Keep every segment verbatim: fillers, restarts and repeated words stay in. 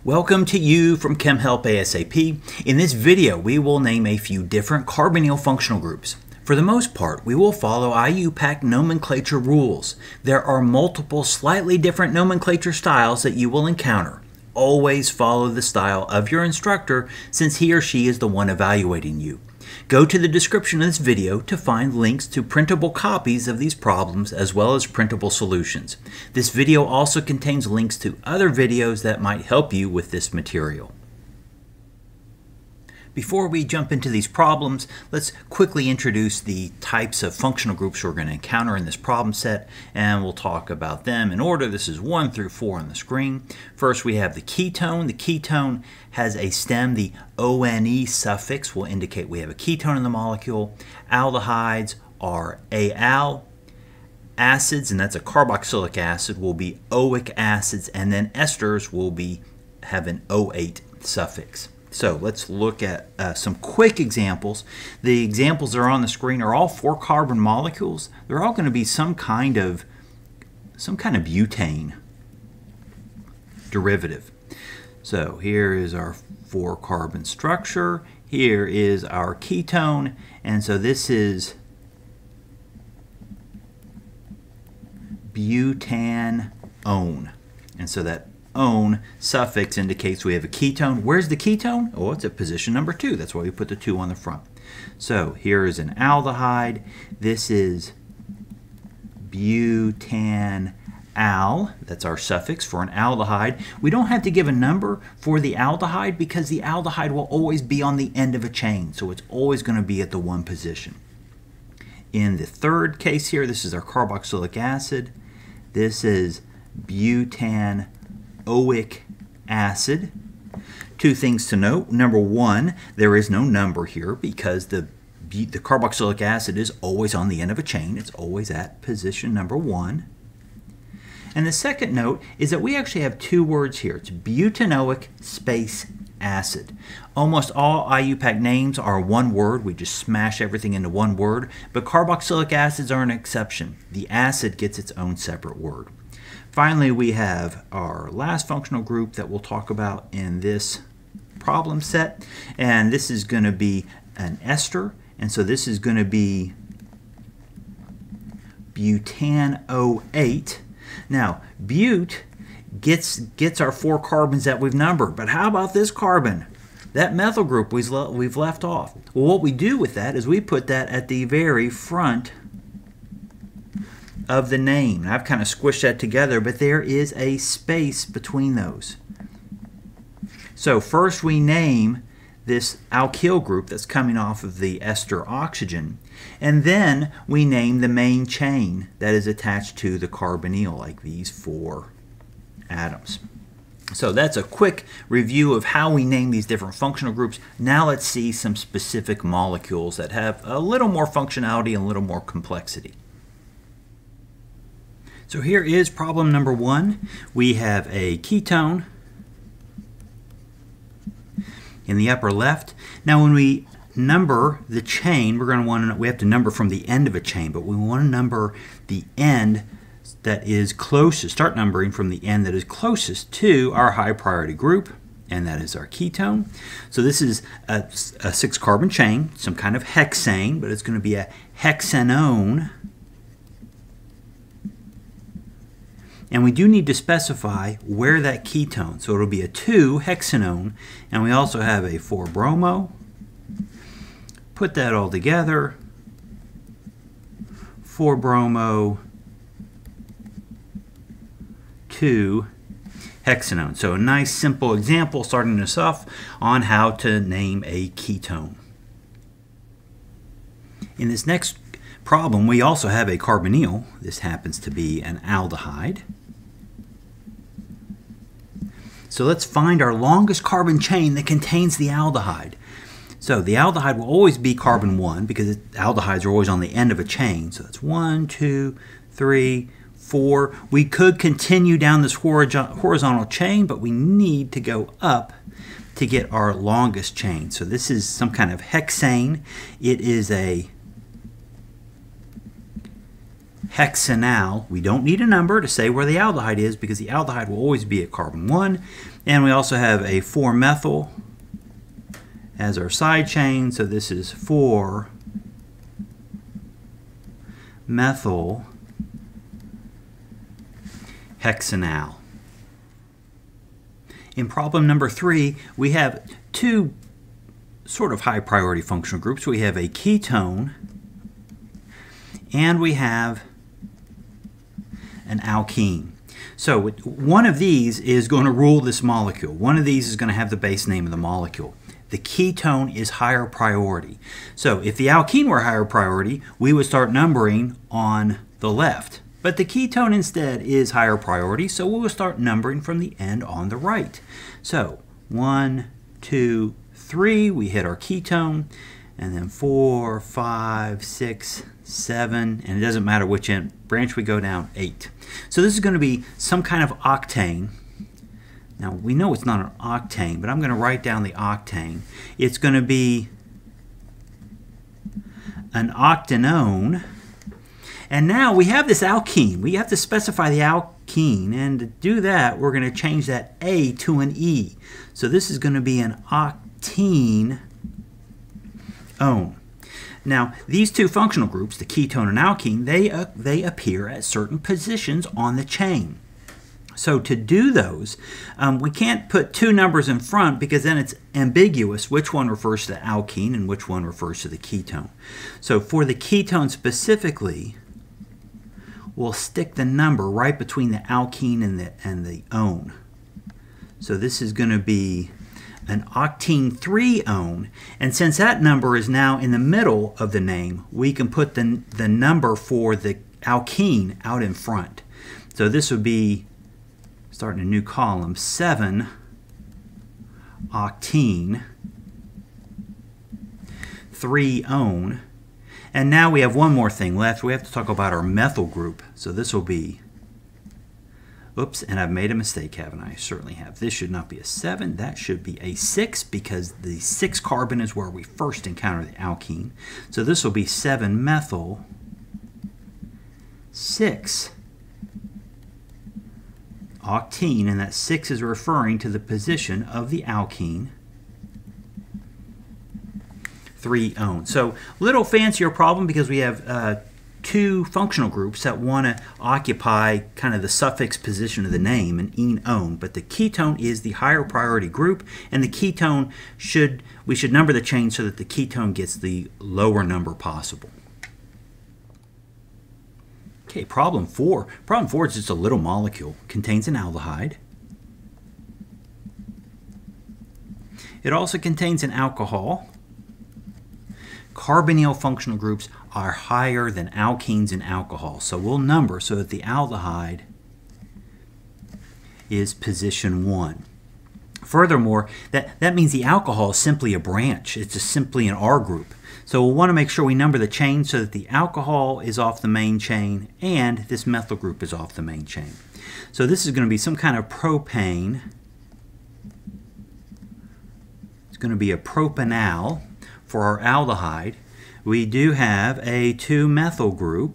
Welcome to you from Chem Help ASAP. In this video, we will name a few different carbonyl functional groups. For the most part, we will follow I U PAC nomenclature rules. There are multiple slightly different nomenclature styles that you will encounter. Always follow the style of your instructor since he or she is the one evaluating you. Go to the description of this video to find links to printable copies of these problems as well as printable solutions. This video also contains links to other videos that might help you with this material. Before we jump into these problems, let's quickly introduce the types of functional groups we're going to encounter in this problem set, and we'll talk about them in order. This is one through four on the screen. First, we have the ketone. The ketone has a stem. The one suffix will indicate we have a ketone in the molecule. Aldehydes are al. Acids, and that's a carboxylic acid, will be oic acids, and then esters will be have an oate suffix. So let's look at uh, some quick examples. The examples that are on the screen are all four carbon molecules. They're all going to be some kind of some kind of butane derivative. So here is our four carbon structure. Here is our ketone, and so this is butanone. And so that "one" suffix indicates we have a ketone. Where's the ketone? Oh, it's at position number two. That's why we put the two on the front. So here is an aldehyde. This is butanal. That's our suffix for an aldehyde. We don't have to give a number for the aldehyde because the aldehyde will always be on the end of a chain. So it's always going to be at the one position. In the third case here, this is our carboxylic acid. This is butan oic acid. Two things to note. Number one, there is no number here because the, the carboxylic acid is always on the end of a chain. It's always at position number one. And the second note is that we actually have two words here. It's butanoic space acid. Almost all I U PAC names are one word. We just smash everything into one word. But carboxylic acids are an exception. The acid gets its own separate word. Finally, we have our last functional group that we'll talk about in this problem set, and this is going to be an ester, and so this is going to be butanoate. Now, but gets, gets our four carbons that we've numbered, but how about this carbon? That methyl group we've, le we've left off. Well, what we do with that is we put that at the very front of the name. I've kind of squished that together, but there is a space between those. So first we name this alkyl group that's coming off of the ester oxygen, and then we name the main chain that is attached to the carbonyl, like these four atoms. So that's a quick review of how we name these different functional groups. Now let's see some specific molecules that have a little more functionality and a little more complexity. So here is problem number one. We have a ketone in the upper left. Now when we number the chain, we're going to want to, we have to number from the end of a chain, but we want to number the end that is closest, start numbering from the end that is closest to our high priority group, and that is our ketone. So this is a, a six carbon chain, some kind of hexane, but it's going to be a hexanone. And we do need to specify where that ketone, so it'll be a two hexanone, and we also have a four bromo. Put that all together, four bromo, two hexanone. So a nice simple example starting us off on how to name a ketone. In this next problem, we also have a carbonyl. This happens to be an aldehyde. So let's find our longest carbon chain that contains the aldehyde. So the aldehyde will always be carbon one because aldehydes are always on the end of a chain. So that's one, two, three, four. We could continue down this horizontal chain, but we need to go up to get our longest chain. So this is some kind of hexane. It is a hexanal. We don't need a number to say where the aldehyde is because the aldehyde will always be at carbon one. And we also have a four methyl as our side chain. So this is four methyl hexanal. In problem number three, we have two sort of high priority functional groups. We have a ketone and we have an alkene. So one of these is going to rule this molecule. One of these is going to have the base name of the molecule. The ketone is higher priority. So if the alkene were higher priority, we would start numbering on the left. But the ketone instead is higher priority, so we will start numbering from the end on the right. So one, two, three, we hit our ketone, and then four, five, six, seven, and it doesn't matter which end branch we go down, eight. So this is going to be some kind of octane. Now we know it's not an octane, but I'm going to write down the octane. It's going to be an octanone. And now we have this alkene. We have to specify the alkene, and to do that, we're going to change that A to an E. So this is going to be an octene-one. Now, these two functional groups, the ketone and alkene, they, uh, they appear at certain positions on the chain. So to do those, um, we can't put two numbers in front because then it's ambiguous which one refers to the alkene and which one refers to the ketone. So for the ketone specifically, we'll stick the number right between the alkene and the, and the one. So this is going to be an octene three-one, and since that number is now in the middle of the name, we can put the, the number for the alkene out in front. So this would be, starting a new column, seven octene three-one. And now we have one more thing left. We have to talk about our methyl group. So this will be, oops, and I've made a mistake, haven't I? I certainly have. This should not be a seven. That should be a six because the six carbon is where we first encounter the alkene. So this will be seven methyl six octene, and that six is referring to the position of the alkene three-one. So little fancier problem because we have uh, two functional groups that want to occupy kind of the suffix position of the name, an ene-one, but the ketone is the higher priority group, and the ketone should, we should number the chain so that the ketone gets the lower number possible. Okay, problem four. Problem four is just a little molecule. Contains an aldehyde. It also contains an alcohol. Carbonyl functional groups are higher than alkenes and alcohols. So we'll number so that the aldehyde is position one. Furthermore, that, that means the alcohol is simply a branch. It's just simply an R group. So we'll want to make sure we number the chain so that the alcohol is off the main chain and this methyl group is off the main chain. So this is going to be some kind of propane. It's going to be a propanal. For our aldehyde, we do have a two methyl group.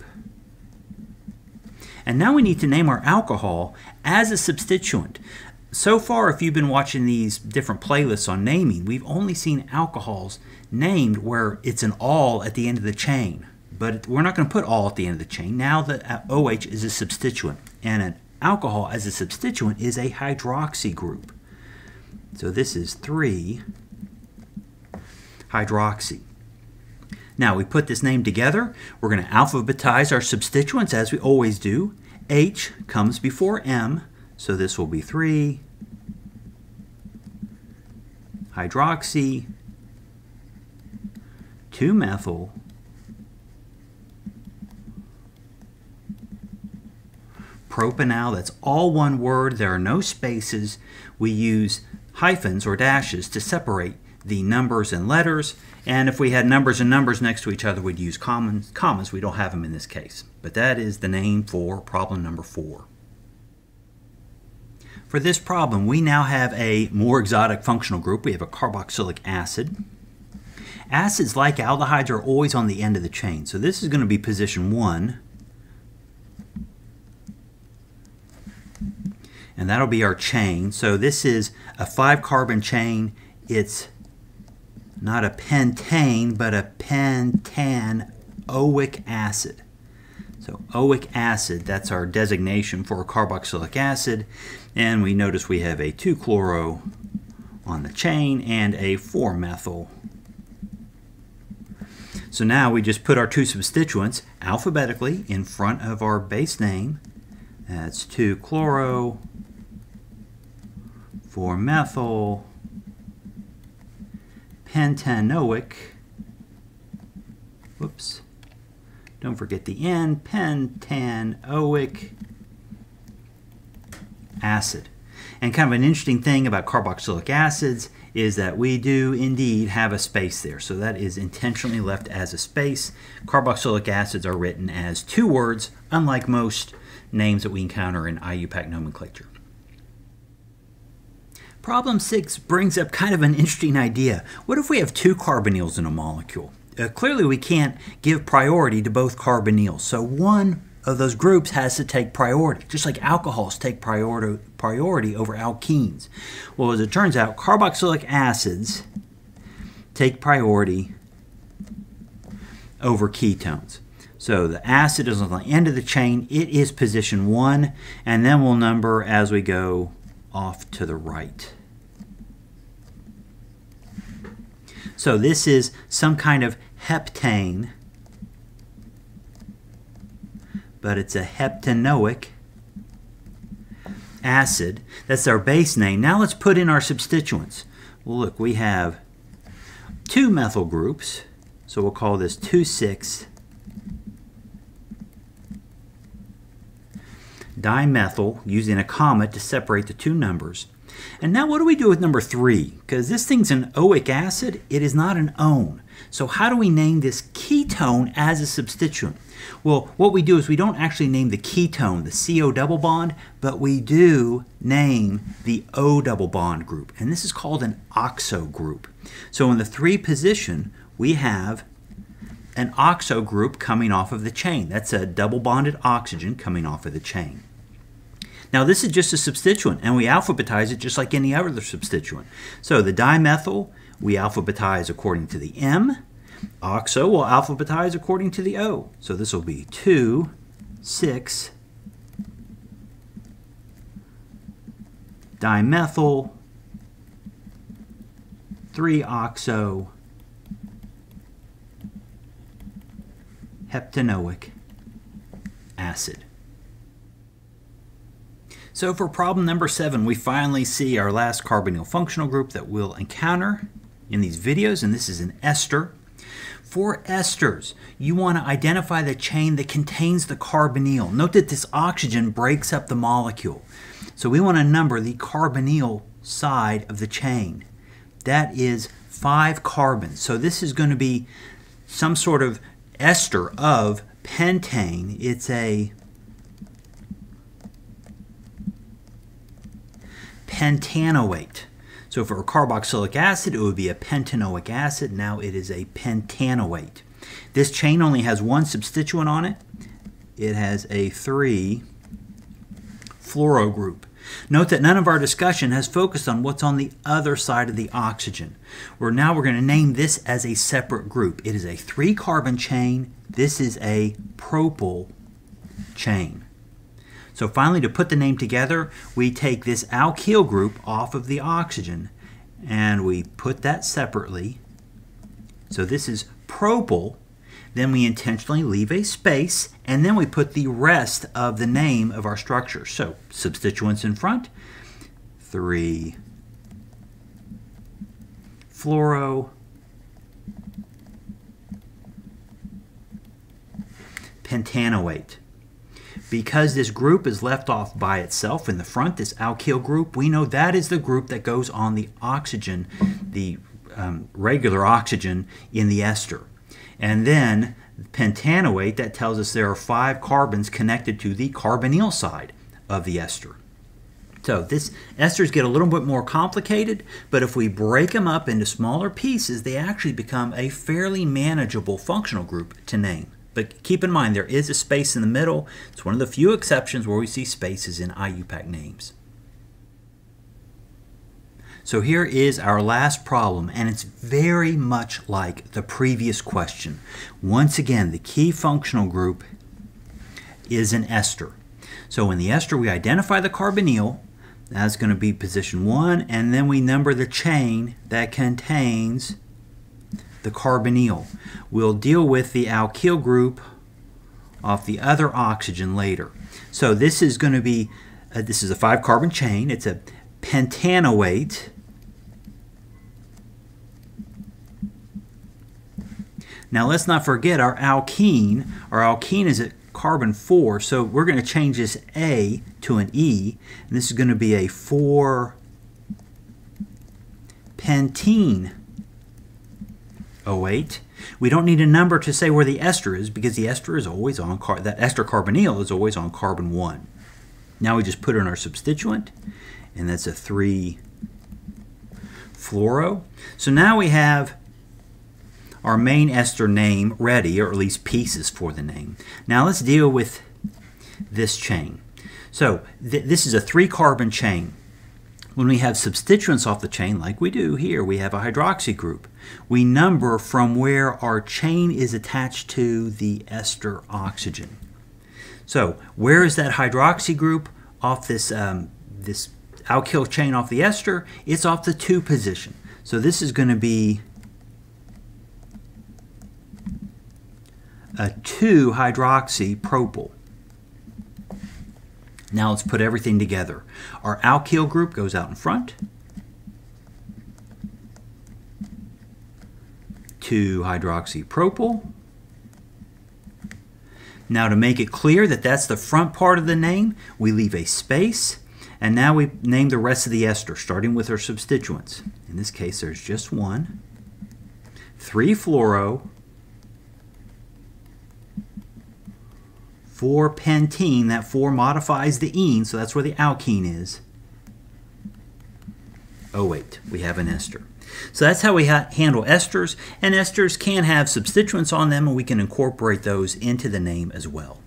And now we need to name our alcohol as a substituent. So far, if you've been watching these different playlists on naming, we've only seen alcohols named where it's an all at the end of the chain. But we're not going to put all at the end of the chain. Now the O H is a substituent, and an alcohol as a substituent is a hydroxy group. So this is three hydroxy. Now we put this name together. We're going to alphabetize our substituents as we always do. H comes before M, so this will be three hydroxy two methyl propanal. That's all one word. There are no spaces. We use hyphens or dashes to separate the numbers and letters, and if we had numbers and numbers next to each other, we'd use commas. commas. We don't have them in this case, but that is the name for problem number four. For this problem, we now have a more exotic functional group. We have a carboxylic acid. Acids, like aldehydes, are always on the end of the chain, so this is going to be position one. And that'll be our chain. So this is a five carbon chain. It's not a pentane, but a pentanoic acid. So oic acid, that's our designation for carboxylic acid. And we notice we have a two chloro on the chain and a four methyl. So now we just put our two substituents alphabetically in front of our base name. That's two chloro, four methyl, pentanoic, whoops, don't forget the N, pentanoic acid. And kind of an interesting thing about carboxylic acids is that we do indeed have a space there. So that is intentionally left as a space. Carboxylic acids are written as two words, unlike most names that we encounter in I U P A C nomenclature. Problem six brings up kind of an interesting idea. What if we have two carbonyls in a molecule? Uh, clearly we can't give priority to both carbonyls. So one of those groups has to take priority, just like alcohols take priority, priority over alkenes. Well, as it turns out, carboxylic acids take priority over ketones. So the acid is on the end of the chain. It is position one, and then we'll number as we go off to the right. So this is some kind of heptane, but it's a heptanoic acid. That's our base name. Now let's put in our substituents. Well, look, we have two methyl groups, so we'll call this two six dimethyl, using a comma to separate the two numbers. And now what do we do with number three? Because this thing's an oic acid, it is not an one. So how do we name this ketone as a substituent? Well, what we do is we don't actually name the ketone, the C O double bond, but we do name the O double bond group. And this is called an oxo group. So in the three position, we have an oxo group coming off of the chain. That's a double bonded oxygen coming off of the chain. Now this is just a substituent, and we alphabetize it just like any other substituent. So the dimethyl, we alphabetize according to the M. Oxo will alphabetize according to the O. So this will be two six dimethyl, three oxo, heptanoic acid. So for problem number seven, we finally see our last carbonyl functional group that we'll encounter in these videos, and this is an ester. For esters, you want to identify the chain that contains the carbonyl. Note that this oxygen breaks up the molecule. So we want to number the carbonyl side of the chain. That is five carbons. So this is going to be some sort of ester of pentane. It's a pentanoate. So for a carboxylic acid, it would be a pentanoic acid. Now it is a pentanoate. This chain only has one substituent on it. It has a three fluoro group. Note that none of our discussion has focused on what's on the other side of the oxygen. Where now we're going to name this as a separate group. It is a three carbon chain. This is a propyl chain. So finally, to put the name together, we take this alkyl group off of the oxygen and we put that separately. So this is propyl. Then we intentionally leave a space, and then we put the rest of the name of our structure. So substituents in front, three fluoro, pentanoate. Because this group is left off by itself in the front, this alkyl group, we know that is the group that goes on the oxygen, the um, regular oxygen in the ester. And then pentanoate, that tells us there are five carbons connected to the carbonyl side of the ester. So this esters get a little bit more complicated, but if we break them up into smaller pieces, they actually become a fairly manageable functional group to name. But keep in mind, there is a space in the middle. It's one of the few exceptions where we see spaces in I U P A C names. So here is our last problem, and it's very much like the previous question. Once again, the key functional group is an ester. So in the ester, we identify the carbonyl. That's going to be position one, and then we number the chain that contains the carbonyl. We'll deal with the alkyl group off the other oxygen later. So this is going to be, uh, this is a five carbon chain. It's a pentanoate. Now let's not forget our alkene. Our alkene is at carbon four, so we're going to change this A to an E, and this is going to be a four pentene oate. We don't need a number to say where the ester is because the ester is always on, car that ester carbonyl is always on carbon one. Now we just put in our substituent, and that's a three fluoro. So now we have our main ester name ready, or at least pieces for the name. Now let's deal with this chain. So th this is a three carbon chain. When we have substituents off the chain, like we do here, we have a hydroxy group. We number from where our chain is attached to the ester oxygen. So where is that hydroxy group off this, um, this alkyl chain off the ester? It's off the two position. So this is going to be a two hydroxy propyl. Now let's put everything together. Our alkyl group goes out in front. two hydroxy propyl. Now to make it clear that that's the front part of the name, we leave a space, and now we name the rest of the ester, starting with our substituents. In this case, there's just one. three fluoro, four pentene, that four modifies the ene, so that's where the alkene is. oate, we have an ester. So that's how we ha handle esters, and esters can have substituents on them, and we can incorporate those into the name as well.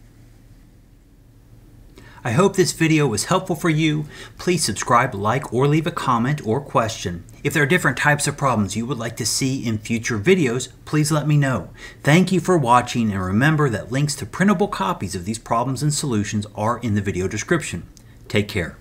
I hope this video was helpful for you. Please subscribe, like, or leave a comment or question. If there are different types of problems you would like to see in future videos, please let me know. Thank you for watching, and remember that links to printable copies of these problems and solutions are in the video description. Take care.